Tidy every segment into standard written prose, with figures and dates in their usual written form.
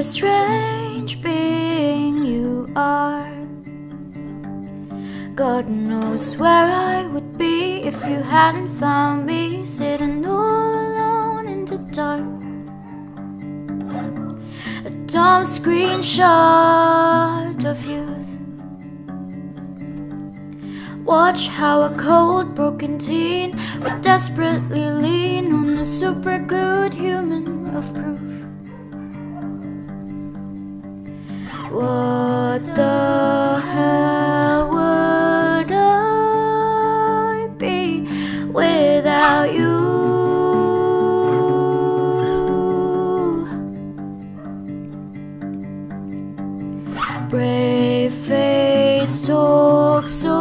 a strange being you are. God knows where I would be if you hadn't found me sitting all alone in the dark. A dumb screenshot of youth. Watch how a cold, broken teen would desperately lean on the super good human of proof. What the hell would I be without you? Brave face talk so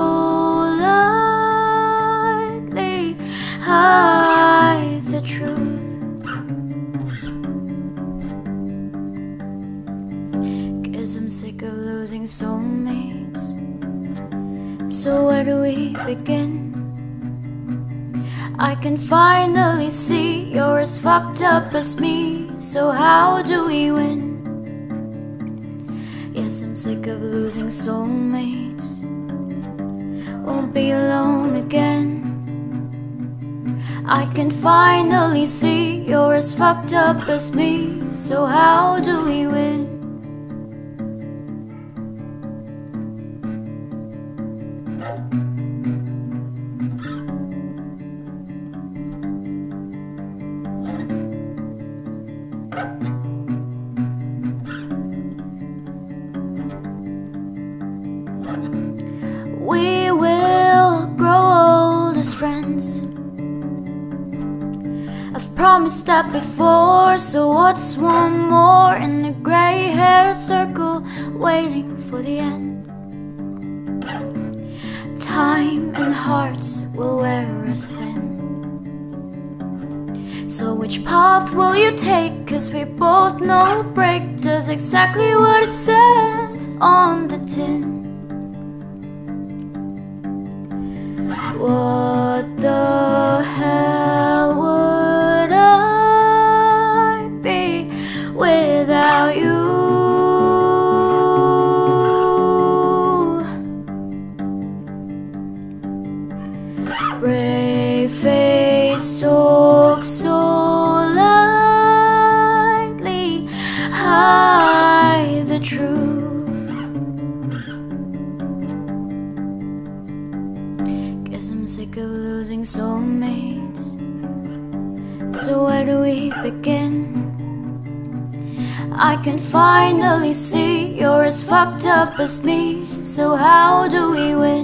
lightly, hide the truth. Guess I'm sick of losing soulmates. So where do we begin? I can finally see you're as fucked up as me. So how do we win? Yes, I'm sick of losing soulmates. Won't be alone again. I can finally see you're as fucked up as me. So how do we win? We will grow old as friends. I've promised that before, so what's one more in the gray-haired circle waiting for the end? Time and hearts will wear us thin. So which path will you take? 'Cause we both know break does exactly what it says on the tin. What the hell would I be without you? Brave face talk so lightly, hide the truth. I'm sick of losing soulmates. So where do we begin? I can finally see you're as fucked up as me. So how do we win?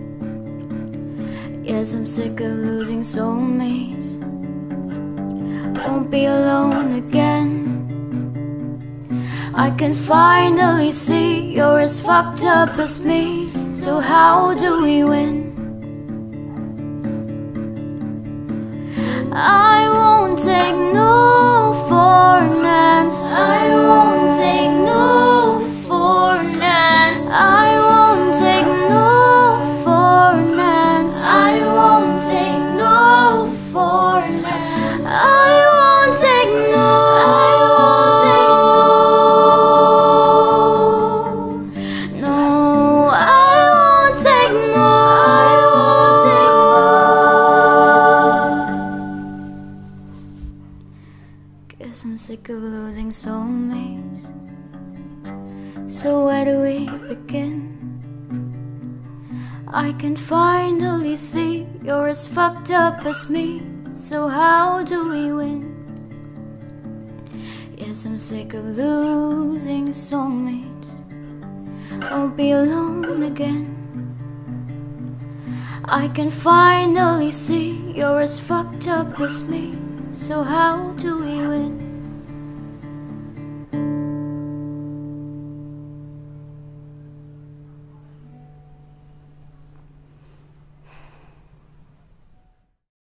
Yes, I'm sick of losing soulmates. Won't be alone again. I can finally see you're as fucked up as me. So how do we win? I won't take no for an answer. I won't take no for an answer. I won't take no for an answer. I won't take no for an answer. I won't take no. I won't take no. No, I won't take no. I won't take no. Guess I'm sick of losing soulmates. So where do we begin? I can finally see you're as fucked up as me. So how do we win? Yes, I'm sick of losing soulmates. Won't be alone again. I can finally see you're as fucked up as me. So how do we win?